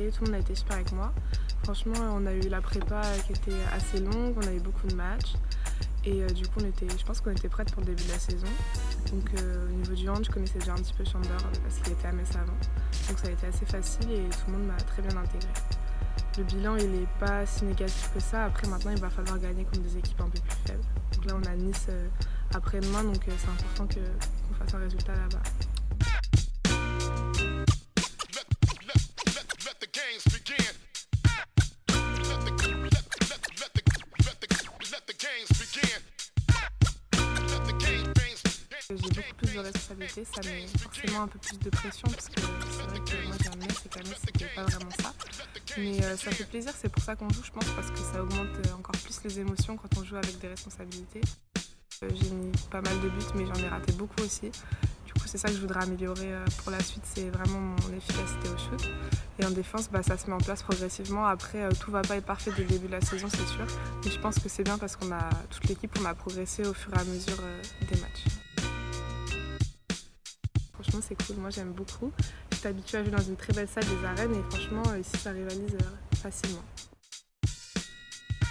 intégré, tout le monde a été super avec moi. Franchement, on a eu la prépa qui était assez longue, on a eu beaucoup de matchs. Et du coup, je pense qu'on était prête pour le début de la saison. Donc au niveau du hand, je connaissais déjà un petit peu Chamber parce qu'il était à Metz avant. Donc ça a été assez facile et tout le monde m'a très bien intégré. Le bilan, il n'est pas si négatif que ça. Après, maintenant, il va falloir gagner contre des équipes un peu plus faibles. Donc là, on a Nice après-demain, donc c'est important qu'on fasse un résultat là-bas. J'ai beaucoup plus de responsabilités, ça met forcément un peu plus de pression parce que c'est vrai que moi j'ai un Metz et qu'à Metz c'était pas vraiment ça. Mais ça fait plaisir, c'est pour ça qu'on joue je pense, parce que ça augmente encore plus les émotions quand on joue avec des responsabilités. J'ai mis pas mal de buts mais j'en ai raté beaucoup aussi. Du coup c'est ça que je voudrais améliorer pour la suite, c'est vraiment mon efficacité au shoot. Et en défense, ça se met en place progressivement. Après, tout va pas être parfait dès le début de la saison, c'est sûr. Mais je pense que c'est bien parce toute l'équipe, on a progressé au fur et à mesure des matchs. Franchement, c'est cool, moi j'aime beaucoup. Je suis habituée à jouer dans une très belle salle des arènes et franchement, ici ça rivalise facilement.